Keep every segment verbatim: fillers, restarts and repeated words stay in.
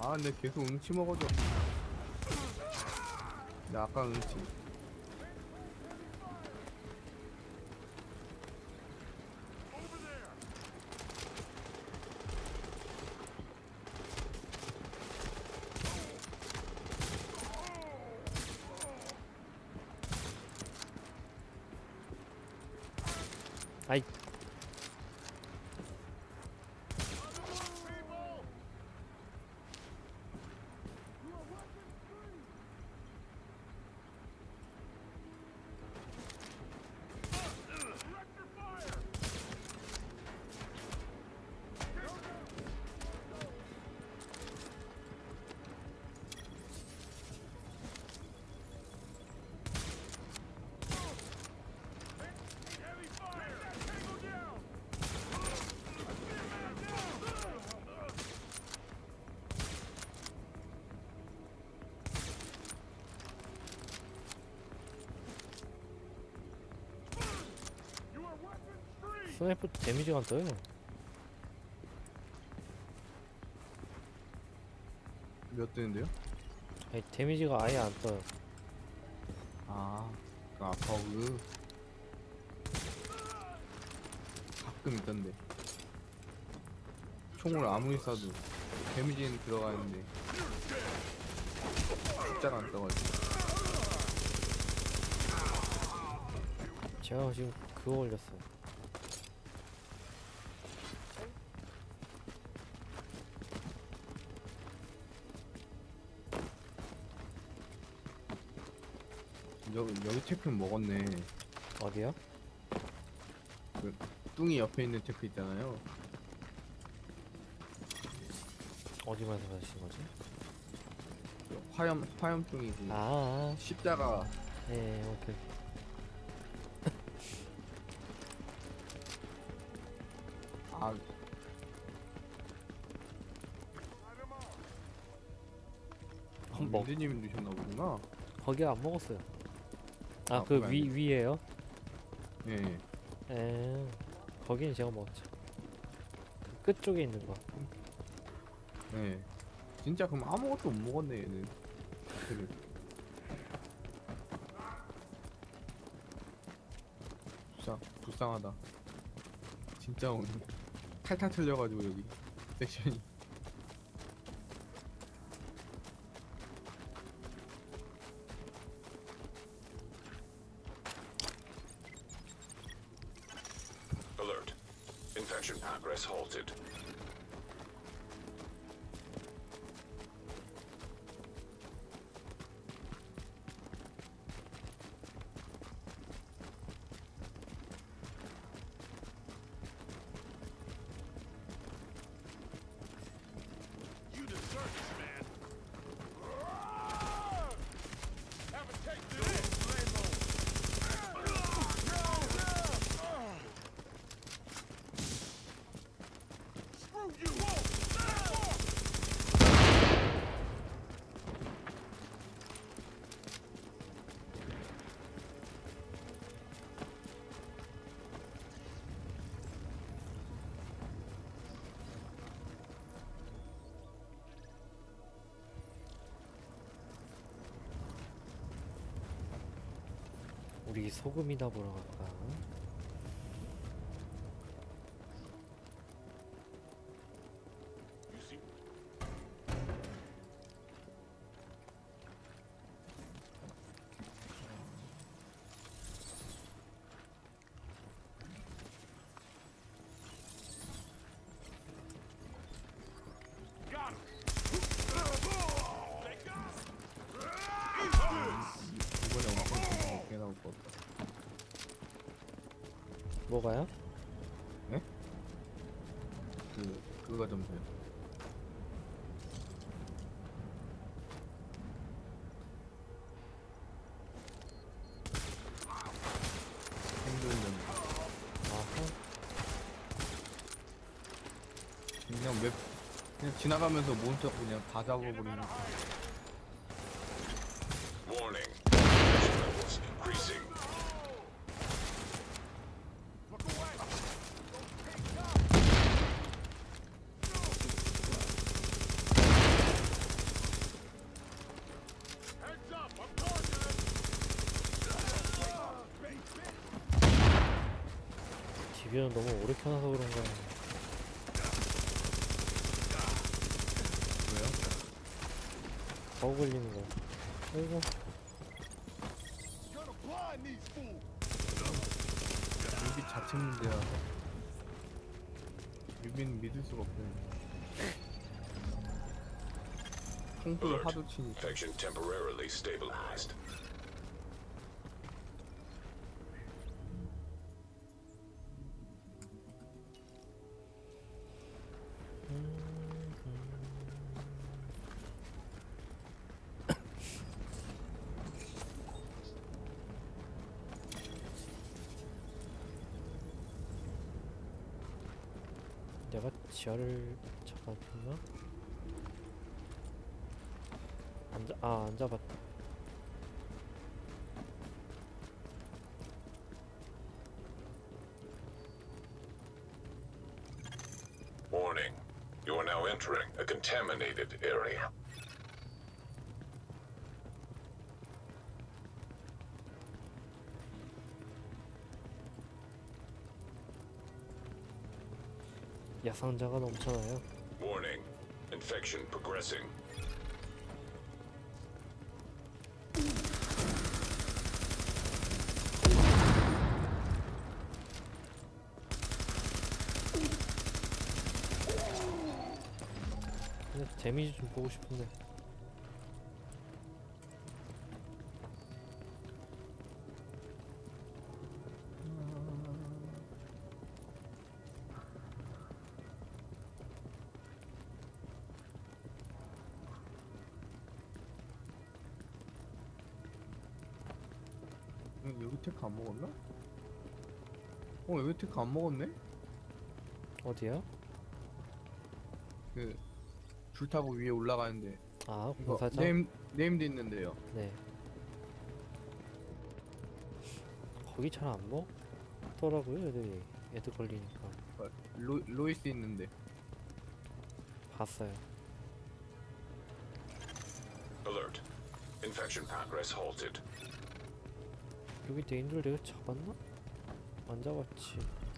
아 근데 계속 응치 먹어줘. 나 아까 응치. 아이. 스나이퍼 데미지가 안 떠요. 몇 대인데요? 아니 데미지가 아예 안 떠요. 아, 그 아파그 가끔 있던데. 총을 아무리 쏴도 데미지는 들어가는데 숫자가 안 떠가지고. 제가 지금 그거 걸렸어요. 여기 여기 체크 먹었네. 어디요? 그 뚱이 옆에 있는 체크 있잖아요. 어디 말씀하시는 거지? 그 화염 화염 뚱이지. 아, 아. 십자가. 예, 오케이. 아, 한 먹. 민드님이 드셨나 보구나. 거기 안 먹었어요. 아, 아, 그 그거 위 아니에요? 위에요? 예. 에, 거기는 제가 먹었죠. 그 끝 쪽에 있는 거. 예. 진짜 그럼 아무것도 못 먹었네 얘는. 그래. 불쌍 불쌍하다. 진짜 오늘 탈탈 털려가지고 여기 섹션이. Alert. Infection progress halted. You deserve this, man. Have a take this, Lambo. Screw you! 우리 소금이나 보러 갈까? You see? Got him. 이번에 엄청 좋게 나올 것 같다. 뭐가요? 그 그거 좀 돼요. 생존전. 아하. 그냥 맵 그냥 지나가면서 몬스터 그냥 다 잡아버리는. Warning. Infection levels increasing. 유연은 너무 오래 켜놔서 그런가. 왜요? 버그 걸리는 거. 아이고. Gonna blind these fools. 유비 자체 문제야. 유비는 믿을 수가 없네. 총소를 하도 치니까. Infection temporarily stabilized. 내가 지하를 잡았나? 안 잡, 아, 안 잡았다. Warning. You are now entering a contaminated area. 야상자가 넘쳐나요. Warning. Infection progressing. 근데 데미지 좀 보고 싶은데. 응, 여기 테크 안 먹었나? 어, 여기 테크 안 먹었네? 어디야? 그 줄 타고 위에 올라가는데 아, 이거 공사장? 네임 네임도 있는데요. 네. 거기 잘 안 먹더라고요, 애들이. 애들 걸리니까. 어, 로 로이스 있는데. 봤어요. Alert. Infection progress halted. 여기 네임들 내가 잡았나? 안 잡았지.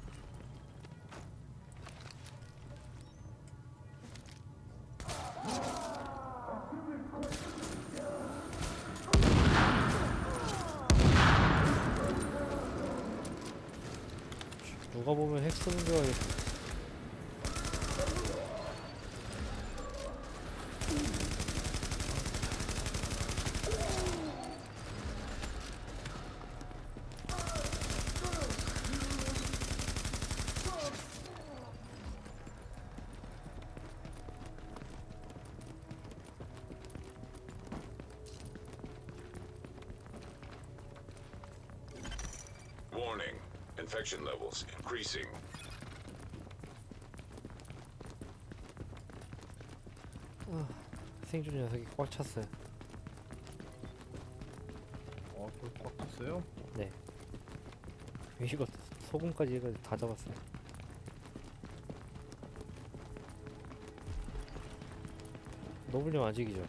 누가 보면 핵 쓰는 줄 알겠어. Warning. Infection levels increasing. 아, 생존 녀석이 꽉 찼어요. 어, 저꽉 찼어요? 네. 이거 소금까지 해가지고 다 잡았어요. 노블님 아직이죠?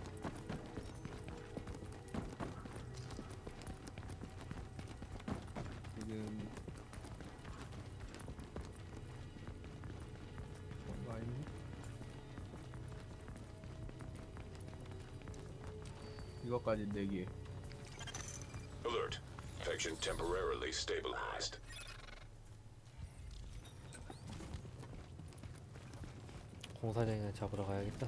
지금 뭔가 있니? 이거까지 네 개. Alert. Infection temporarily stabilized. 공사장이나 잡으러 가야겠다.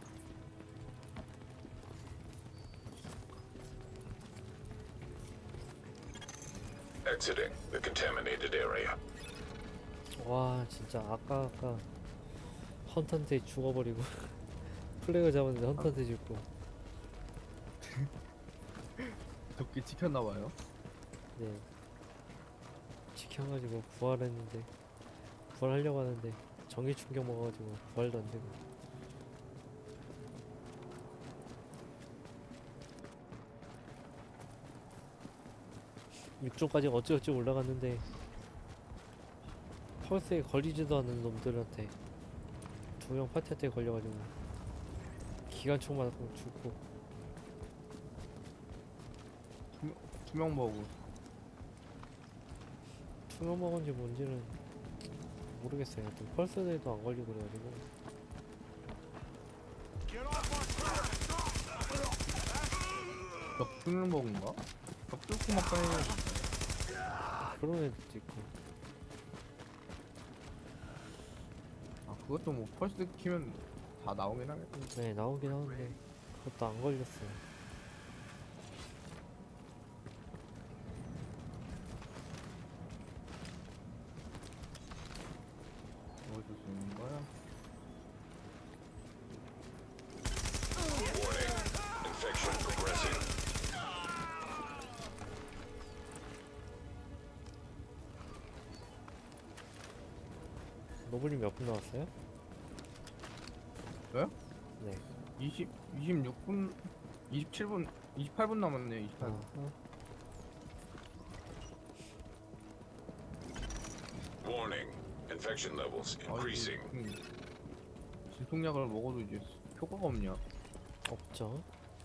Exiting the contaminated area. 와, 진짜 아까 아까 헌터한테 죽어버리고 플래그 잡았는데 헌터한테 죽고. 도끼 찍혔나봐요. 네. 지켜가지고 부활했는데 부활하려고 하는데 전기 충격 먹어가지고 부활도 안 되고. 육 조까지 어찌어찌 올라갔는데 펄스에 걸리지도 않는 놈들한테 두 명 파티한테 걸려가지고 기관총 맞고 죽고. 투명, 투명 버그. 투명 먹은지 뭔지는 모르겠어요. 하여튼 펄스에도 안 걸리고 그래가지고. 벽 뚫는 버그인가? 벽 뚫고 막 가야 그런 애들도 있고. 아 그것도 뭐 펄스 키면 다 나오긴 하겠다. 네, 나오긴 하는데 그것도 안 걸렸어요. 어디서 쓰는 거야? Warning. Infection progressing. 노블님 몇 분 나왔어요? 저요? 네. 이십, 이십육 분, 이십칠 분, 이십팔 분 남았네. 이십팔 분. 아, Warning. Infection levels increasing. 음, 진통약을 먹어도 이제 효과가 없냐? 없죠.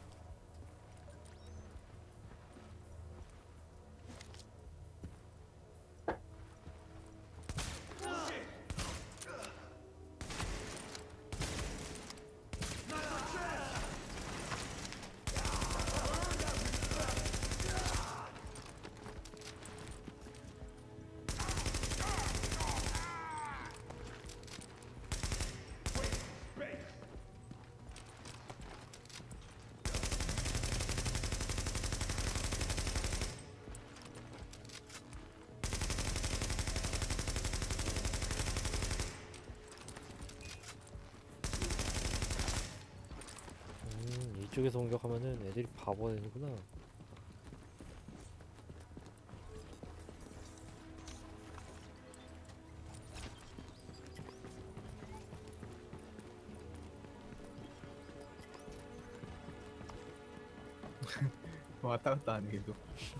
음, 이쪽에서 공격하면은 애들이 바보가 되는구나. 왔다 갔다 하네 계속.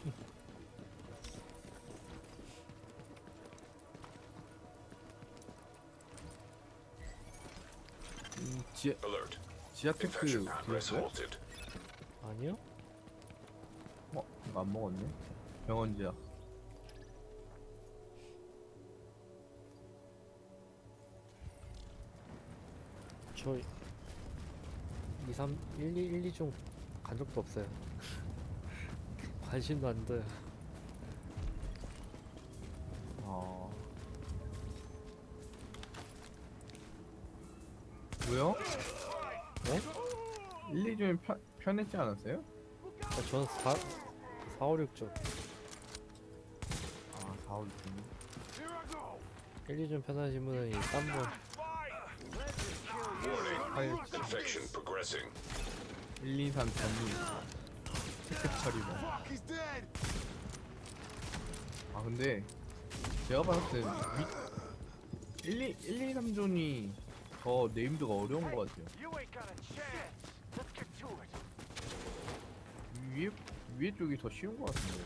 음, 지하 Alert. 지하 테크 Infection progress 들었어요? halted. 아니요? 어, 이거 안 먹었네. 병원 지하. 저 이, 삼, 일, 이, 일, 이 중 간 적도 없어요. 관심도 안 둬요. 아. 왜요? 네? 일, 이 점이 편, 편했지 않았어요? 아, 저는 사, 사, 오, 육 점. 아, 사, 오, 육 점. 일, 이 점 편하신 분은 이 딴 분. Warning. 팔, Infection progressing. 일, 이, 삼, 전이 체크 처리 뭐. 아 근데 제가 봤을 때 일, 이, 일, 이, 삼 존이 더 네임드가 어려운 것 같아요. 위에 위에 쪽이 더 쉬운 것 같은데.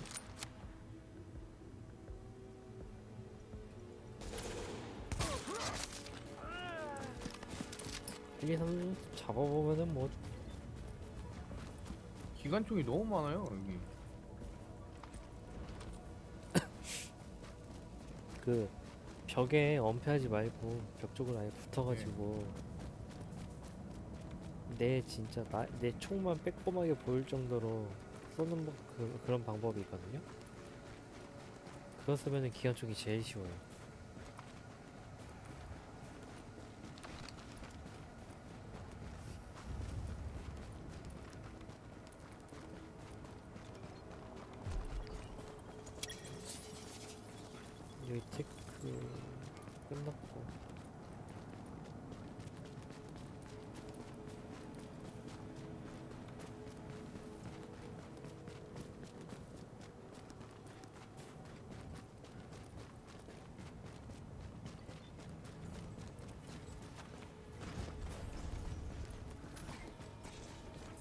일, 이, 삼 잡아보면은 뭐 기관총이 너무 많아요 여기. 그 벽에 엄폐하지 말고 벽 쪽으로 아예 붙어가지고 내 진짜 나, 내 총만 빼꼼하게 보일 정도로 쏘는 법, 그, 그런 방법이 있거든요. 그거 쓰면은 기관총이 제일 쉬워요. 여기 테크 끝났고